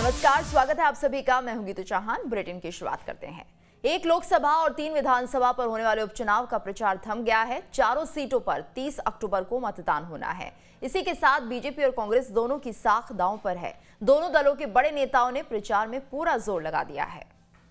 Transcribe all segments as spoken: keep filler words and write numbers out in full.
नमस्कार, स्वागत है आप सभी का। मैं हूं गीतू चौहान। बुलेटिन की शुरुआत करते हैं। एक लोकसभा और तीन विधानसभा पर होने वाले उपचुनाव का प्रचार थम गया है। चारों सीटों पर तीस अक्टूबर को मतदान होना है। इसी के साथ बीजेपी और कांग्रेस दोनों की साख दांव पर है। दोनों दलों के बड़े नेताओं ने प्रचार में पूरा जोर लगा दिया है।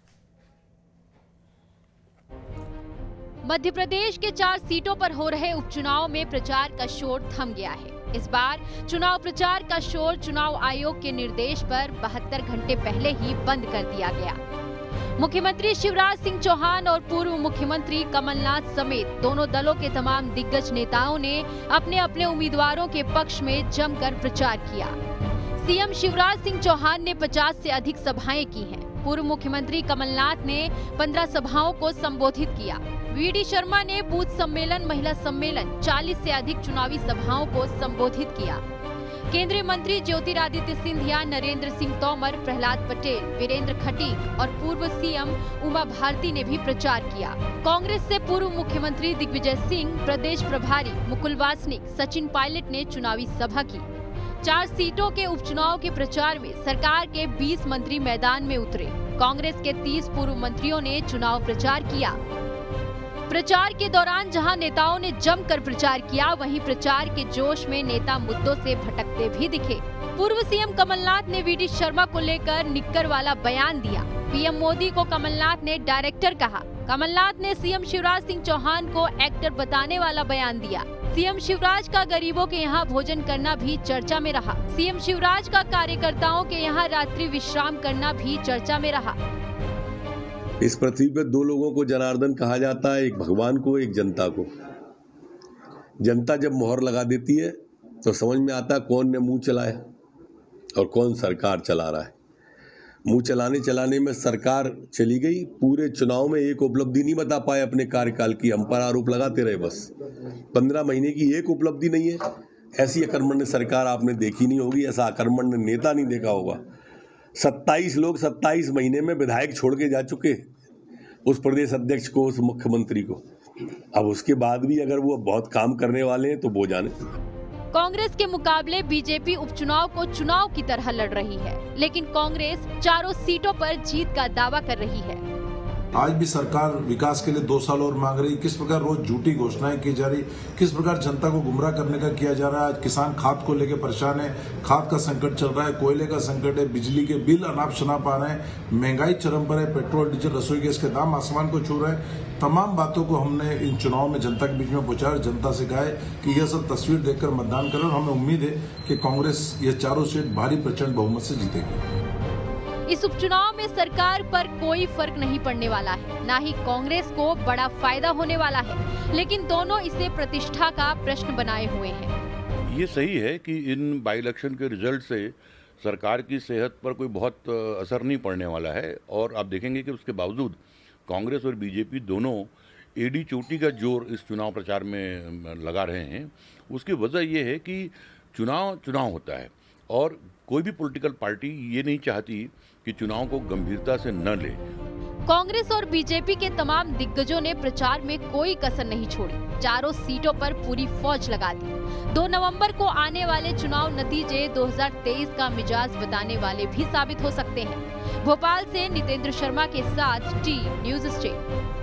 मध्य प्रदेश के चार सीटों पर हो रहे उपचुनाव में प्रचार का शोर थम गया है। इस बार चुनाव प्रचार का शोर चुनाव आयोग के निर्देश पर बहत्तर घंटे पहले ही बंद कर दिया गया। मुख्यमंत्री शिवराज सिंह चौहान और पूर्व मुख्यमंत्री कमलनाथ समेत दोनों दलों के तमाम दिग्गज नेताओं ने अपने अपने उम्मीदवारों के पक्ष में जमकर प्रचार किया। सीएम शिवराज सिंह चौहान ने पचास से अधिक सभाएं की हैं। पूर्व मुख्यमंत्री कमलनाथ ने पंद्रह सभाओं को संबोधित किया। वीडी शर्मा ने बूथ सम्मेलन, महिला सम्मेलन, चालीस से अधिक चुनावी सभाओं को संबोधित किया। केंद्रीय मंत्री ज्योतिरादित्य सिंधिया, नरेंद्र सिंह तोमर, प्रहलाद पटेल, वीरेंद्र खटीक और पूर्व सीएम उमा भारती ने भी प्रचार किया। कांग्रेस से पूर्व मुख्यमंत्री दिग्विजय सिंह, प्रदेश प्रभारी मुकुल वासनिक, सचिन पायलट ने चुनावी सभा की। चार सीटों के उपचुनाव के प्रचार में सरकार के बीस मंत्री मैदान में उतरे। कांग्रेस के तीस पूर्व मंत्रियों ने चुनाव प्रचार किया। प्रचार के दौरान जहां नेताओं ने जमकर प्रचार किया, वहीं प्रचार के जोश में नेता मुद्दों से भटकते भी दिखे। पूर्व सीएम कमलनाथ ने वीडी शर्मा को लेकर निक्कर वाला बयान दिया। पीएम मोदी को कमलनाथ ने डायरेक्टर कहा। कमलनाथ ने सीएम शिवराज सिंह चौहान को एक्टर बताने वाला बयान दिया। सीएम शिवराज का गरीबों के यहाँ भोजन करना भी चर्चा में रहा। सीएम शिवराज का कार्यकर्ताओं के यहाँ रात्रि विश्राम करना भी चर्चा में रहा। इस पृथ्वी पर दो लोगों को जनार्दन कहा जाता है, एक भगवान को, एक जनता को। जनता जब मोहर लगा देती है तो समझ में आता है कौन ने मुंह चलाया और कौन सरकार चला रहा है। मुंह चलाने चलाने में सरकार चली गई। पूरे चुनाव में एक उपलब्धि नहीं बता पाए अपने कार्यकाल की। हम पर आरोप लगाते रहे बस। पंद्रह महीने की एक उपलब्धि नहीं है। ऐसी आक्रमण सरकार आपने देखी नहीं होगी, ऐसा आक्रमण नेता नहीं देखा होगा। सत्ताईस लोग सत्ताईस महीने में विधायक छोड़ के जा चुके, उस प्रदेश अध्यक्ष को, उस मुख्यमंत्री को। अब उसके बाद भी अगर वो बहुत काम करने वाले हैं तो वो जाने। कांग्रेस के मुकाबले बीजेपी उपचुनाव को चुनाव की तरह लड़ रही है, लेकिन कांग्रेस चारों सीटों पर जीत का दावा कर रही है। आज भी सरकार विकास के लिए दो साल और मांग रही। किस प्रकार रोज झूठी घोषणाएं की जा रही, किस प्रकार जनता को गुमराह करने का किया जा रहा है। आज किसान खाद को लेकर परेशान है। खाद का संकट चल रहा है, कोयले का संकट है, बिजली के बिल अनाप शनाप आ रहे हैं, महंगाई चरम पर है, पेट्रोल डीजल रसोई गैस के दाम आसमान को छू रहे हैं। तमाम बातों को हमने इन चुनाव में जनता के बीच में पहुंचाया। जनता से कहा है कि यह सब तस्वीर देखकर मतदान करें और हमें उम्मीद है कि कांग्रेस ये चारों सीट भारी प्रचंड बहुमत से जीतेगी। इस उपचुनाव में सरकार पर कोई फर्क नहीं पड़ने वाला है, ना ही कांग्रेस को बड़ा फायदा होने वाला है, लेकिन दोनों इसे प्रतिष्ठा का प्रश्न बनाए हुए हैं। ये सही है कि इन बाई इलेक्शन के रिजल्ट से सरकार की सेहत पर कोई बहुत असर नहीं पड़ने वाला है। और आप देखेंगे कि उसके बावजूद कांग्रेस और बीजेपी दोनों एडी चोटी का जोर इस चुनाव प्रचार में लगा रहे हैं। उसकी वजह यह है कि चुनाव चुनाव होता है और कोई भी पॉलिटिकल पार्टी ये नहीं चाहती कि चुनाव को गंभीरता से न ले। कांग्रेस और बीजेपी के तमाम दिग्गजों ने प्रचार में कोई कसर नहीं छोड़ी। चारों सीटों पर पूरी फौज लगा दी। दो नवंबर को आने वाले चुनाव नतीजे दो हज़ार तेईस का मिजाज बताने वाले भी साबित हो सकते हैं। भोपाल से नितेंद्र शर्मा के साथ टी न्यूज़ स्टेट।